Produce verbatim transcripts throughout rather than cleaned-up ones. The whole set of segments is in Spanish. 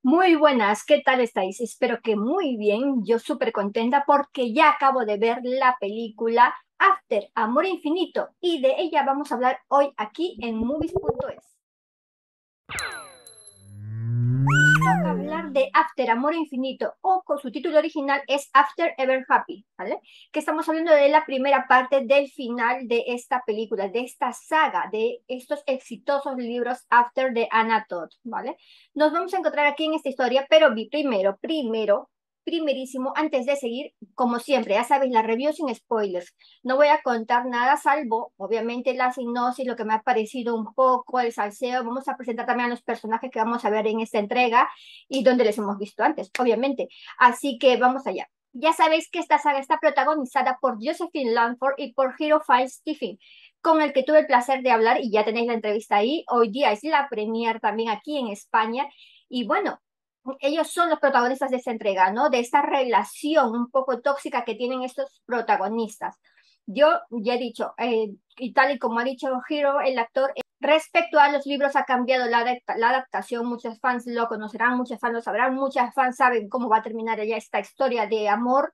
Muy buenas, ¿qué tal estáis? Espero que muy bien. Yo súper contenta porque ya acabo de ver la película After, Amor Infinito, y de ella vamos a hablar hoy aquí en movies punto es. Toca hablar de After, Amor Infinito, o con su título original es After Ever Happy, ¿vale? Que estamos hablando de la primera parte del final de esta película, de esta saga, de estos exitosos libros After de Anna Todd, ¿vale? Nos vamos a encontrar aquí en esta historia, pero vi primero, primero, primerísimo, antes de seguir, como siempre, ya sabéis, la review sin spoilers. No voy a contar nada, salvo, obviamente, la sinopsis, lo que me ha parecido un poco, el salseo. Vamos a presentar también a los personajes que vamos a ver en esta entrega y donde les hemos visto antes, obviamente. Así que vamos allá. Ya sabéis que esta saga está protagonizada por Josephine Langford y por Hero Five Stephen, con el que tuve el placer de hablar y ya tenéis la entrevista ahí. Hoy día es la premier también aquí en España. Y bueno, ellos son los protagonistas de esta entrega, ¿no? De esta relación un poco tóxica que tienen estos protagonistas. Yo ya he dicho, eh, y tal y como ha dicho Hero, el actor, eh, respecto a los libros ha cambiado la, adapta la, adaptación, muchos fans lo conocerán, muchos fans lo sabrán, muchos fans saben cómo va a terminar ya esta historia de amor.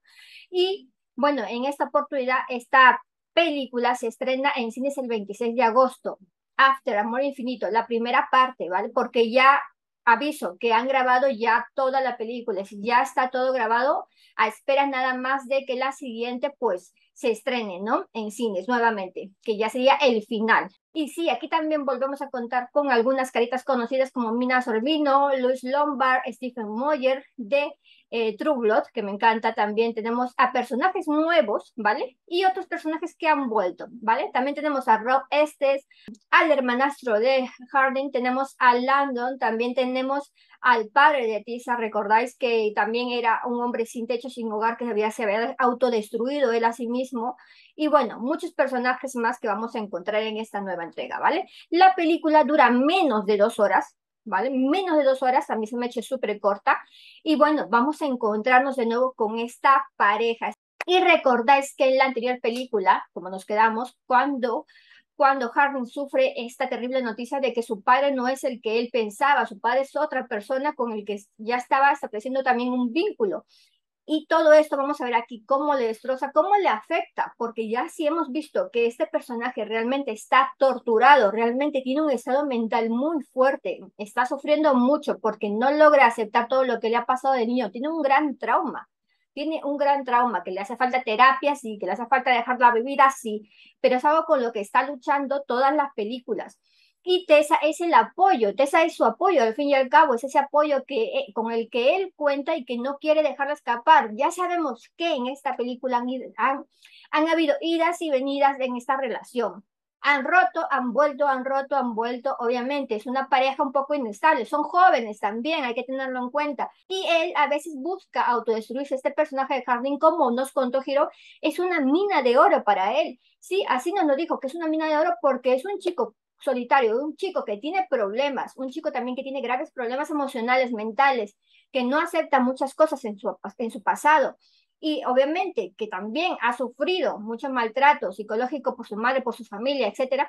Y bueno, en esta oportunidad, esta película se estrena en cines el veintiséis de agosto. After Amor Infinito, la primera parte, ¿vale? Porque ya aviso que han grabado ya toda la película, ya está todo grabado, a espera nada más de que la siguiente pues se estrene, ¿no? En cines nuevamente, que ya sería el final. Y sí, aquí también volvemos a contar con algunas caritas conocidas como Mina Sorbino, Luis Lombard, Stephen Moyer de eh, True Blood, que me encanta también. Tenemos a personajes nuevos, ¿vale? Y otros personajes que han vuelto, ¿vale? También tenemos a Rob Estes, al hermanastro de Harding, tenemos a Landon, también tenemos al padre de Tisa. Recordáis que también era un hombre sin techo, sin hogar, que había, se había autodestruido él a sí mismo. Y bueno, muchos personajes más que vamos a encontrar en esta nueva entrega, ¿vale? La película dura menos de dos horas, ¿vale? Menos de dos horas, a mí se me ha hecho súper corta. Y bueno, vamos a encontrarnos de nuevo con esta pareja. Y recordáis que en la anterior película, como nos quedamos, cuando cuando Harding sufre esta terrible noticia de que su padre no es el que él pensaba, su padre es otra persona con el que ya estaba estableciendo también un vínculo. Y todo esto vamos a ver aquí cómo le destroza, cómo le afecta, porque ya sí hemos visto que este personaje realmente está torturado, realmente tiene un estado mental muy fuerte, está sufriendo mucho porque no logra aceptar todo lo que le ha pasado de niño, tiene un gran trauma. Tiene un gran trauma, que le hace falta terapia, sí, que le hace falta dejarla vivir así, pero es algo con lo que está luchando todas las películas. Y Tessa es el apoyo, Tessa es su apoyo, al fin y al cabo, es ese apoyo que, eh, con el que él cuenta y que no quiere dejarla escapar. Ya sabemos que en esta película han, han, han habido idas y venidas en esta relación. Han roto, han vuelto, han roto, han vuelto. Obviamente, es una pareja un poco inestable. Son jóvenes también, hay que tenerlo en cuenta. Y él a veces busca autodestruirse. Este personaje de Harding, como nos contó Hiro, es una mina de oro para él. Sí, así nos lo dijo, que es una mina de oro porque es un chico solitario, un chico que tiene problemas, un chico también que tiene graves problemas emocionales, mentales, que no acepta muchas cosas en su, en su pasado. Y obviamente que también ha sufrido mucho maltrato psicológico por su madre, por su familia, etcétera,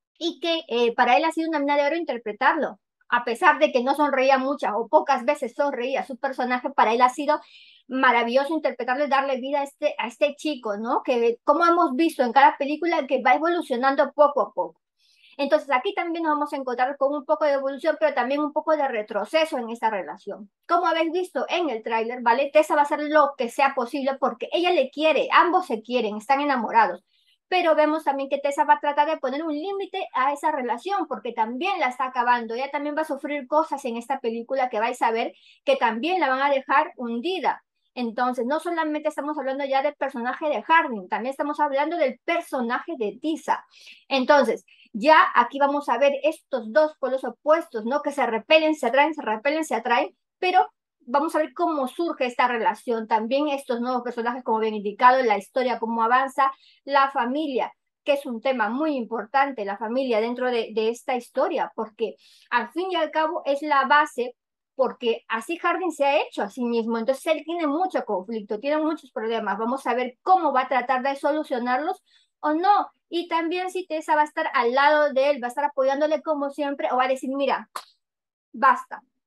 y que eh, para él ha sido una mina de oro interpretarlo. A pesar de que no sonreía muchas o pocas veces sonreía, su personaje para él ha sido maravilloso interpretarle, darle vida a este, a este chico, ¿no? Que como hemos visto en cada película, que va evolucionando poco a poco. Entonces aquí también nos vamos a encontrar con un poco de evolución, pero también un poco de retroceso en esta relación. Como habéis visto en el tráiler, ¿vale? Tessa va a hacer lo que sea posible porque ella le quiere, ambos se quieren, están enamorados. Pero vemos también que Tessa va a tratar de poner un límite a esa relación porque también la está acabando. Ella también va a sufrir cosas en esta película que vais a ver que también la van a dejar hundida. Entonces, no solamente estamos hablando ya del personaje de Harding, también estamos hablando del personaje de Tisa. Entonces, ya aquí vamos a ver estos dos polos opuestos, ¿no? Que se repelen, se atraen, se repelen, se atraen, pero vamos a ver cómo surge esta relación. También estos nuevos personajes, como bien indicado, la historia, cómo avanza, la familia, que es un tema muy importante, la familia dentro de, de esta historia, porque al fin y al cabo es la base, porque así Harding se ha hecho a sí mismo, entonces él tiene mucho conflicto, tiene muchos problemas. Vamos a ver cómo va a tratar de solucionarlos o no. Y también si Tessa va a estar al lado de él, va a estar apoyándole como siempre, o va a decir, mira, basta,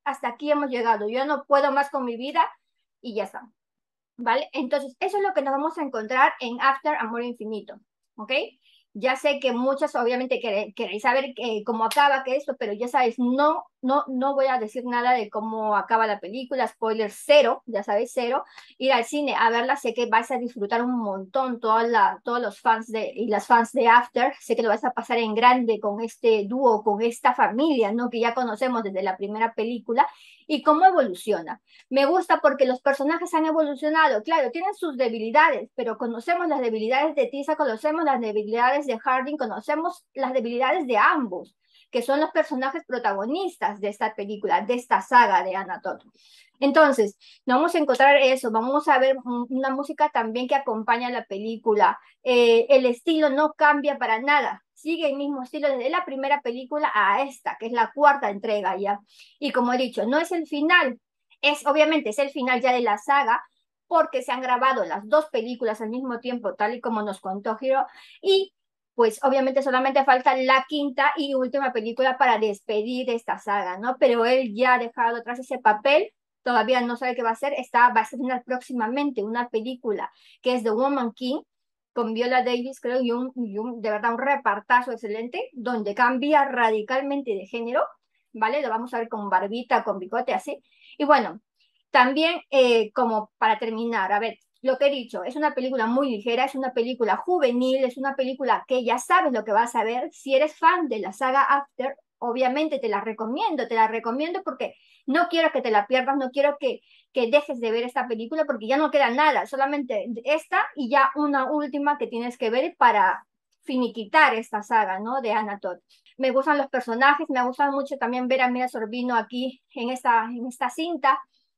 hasta aquí hemos llegado, yo no puedo más con mi vida y ya está, ¿vale? Entonces, eso es lo que nos vamos a encontrar en After Amor Infinito, ¿ok? Ya sé que muchas obviamente quere- queréis saber eh, cómo acaba, que esto, pero ya sabes, no, no, no voy a decir nada de cómo acaba la película, spoiler cero, ya sabéis, cero. Ir al cine a verla, sé que vais a disfrutar un montón, toda la, todos los fans de, y las fans de After, sé que lo vais a pasar en grande con este dúo, con esta familia, ¿no? Que ya conocemos desde la primera película y cómo evoluciona. Me gusta porque los personajes han evolucionado. Claro, tienen sus debilidades, pero conocemos las debilidades de Tisa, conocemos las debilidades de Harding, conocemos las debilidades de ambos, que son los personajes protagonistas de esta película, de esta saga de Anatole. Entonces, vamos a encontrar eso, vamos a ver una música también que acompaña la película. Eh, el estilo no cambia para nada, sigue el mismo estilo desde la primera película a esta, que es la cuarta entrega ya. Y como he dicho, no es el final, es obviamente es el final ya de la saga, porque se han grabado las dos películas al mismo tiempo, tal y como nos contó Hiro, y pues obviamente solamente falta la quinta y última película para despedir esta saga, ¿no? Pero él ya ha dejado atrás ese papel, todavía no sabe qué va a hacer, está, va a estrenar próximamente una película que es The Woman King, con Viola Davis, creo, y un, y un de verdad un repartazo excelente, donde cambia radicalmente de género, ¿vale? Lo vamos a ver con barbita, con bigote, así. Y bueno, también eh, como para terminar, a ver, lo que he dicho, es una película muy ligera, es una película juvenil, es una película que ya sabes lo que vas a ver. Si eres fan de la saga After, obviamente te la recomiendo, te la recomiendo porque no quiero que te la pierdas, no quiero que, que dejes de ver esta película porque ya no queda nada, solamente esta y ya una última que tienes que ver para finiquitar esta saga, ¿no? De Anatole. Me gustan los personajes, me ha gustado mucho también ver a Mira Sorbino aquí en esta, en esta cinta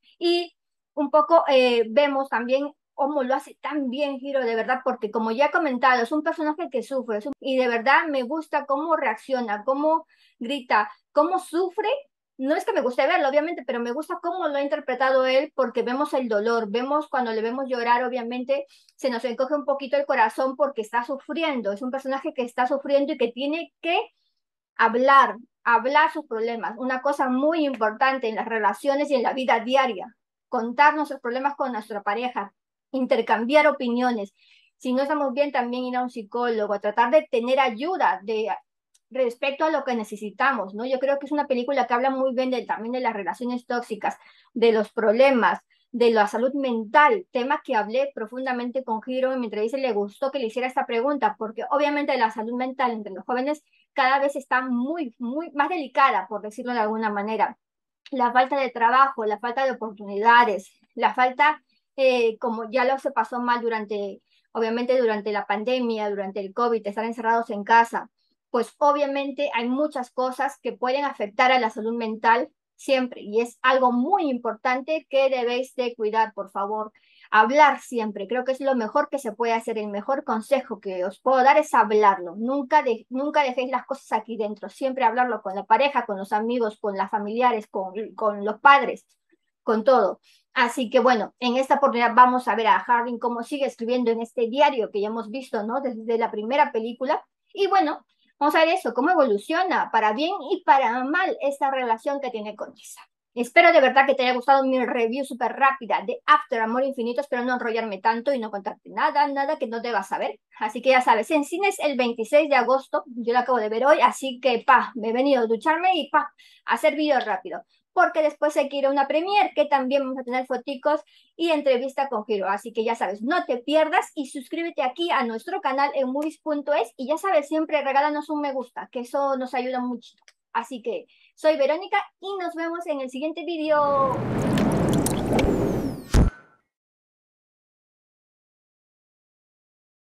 y un poco eh, vemos también cómo lo hace tan bien Hiro, de verdad, porque como ya he comentado, es un personaje que sufre es un- y de verdad me gusta cómo reacciona, cómo grita, cómo sufre. No es que me guste verlo, obviamente, pero me gusta cómo lo ha interpretado él porque vemos el dolor, vemos cuando le vemos llorar, obviamente se nos encoge un poquito el corazón porque está sufriendo, es un personaje que está sufriendo y que tiene que hablar, hablar sus problemas, una cosa muy importante en las relaciones y en la vida diaria, contar nuestros problemas con nuestra pareja, intercambiar opiniones. Si no estamos bien, también ir a un psicólogo, tratar de tener ayuda de respecto a lo que necesitamos, ¿no? Yo creo que es una película que habla muy bien de, también de las relaciones tóxicas, de los problemas, de la salud mental, tema que hablé profundamente con Hiro en mi entrevista y le gustó que le hiciera esta pregunta, porque obviamente la salud mental entre los jóvenes cada vez está muy, muy más delicada, por decirlo de alguna manera. La falta de trabajo, la falta de oportunidades, la falta, eh, como ya lo se pasó mal durante, obviamente durante la pandemia, durante el COVID, de estar encerrados en casa, pues obviamente hay muchas cosas que pueden afectar a la salud mental siempre y es algo muy importante que debéis de cuidar, por favor. Hablar siempre, creo que es lo mejor que se puede hacer, el mejor consejo que os puedo dar es hablarlo. Nunca, de, nunca dejéis las cosas aquí dentro, siempre hablarlo con la pareja, con los amigos, con las familiares, con, con los padres, con todo. Así que bueno, en esta oportunidad vamos a ver a Harding cómo sigue escribiendo en este diario que ya hemos visto, ¿no? Desde la primera película. Y bueno, vamos a ver eso, cómo evoluciona para bien y para mal esta relación que tiene con Lisa. Espero de verdad que te haya gustado mi review súper rápida de After Amor Infinito. Espero no enrollarme tanto y no contarte nada, nada que no debas saber. Así que ya sabes, en cines el veintiséis de agosto, yo lo acabo de ver hoy, así que pa, me he venido a ducharme y pa, a hacer vídeo rápido. Porque después hay que ir a una premiere que también vamos a tener foticos y entrevista con Hiro. Así que ya sabes, no te pierdas y suscríbete aquí a nuestro canal en movies punto es y ya sabes, siempre regálanos un me gusta, que eso nos ayuda mucho. Así que soy Verónica y nos vemos en el siguiente video.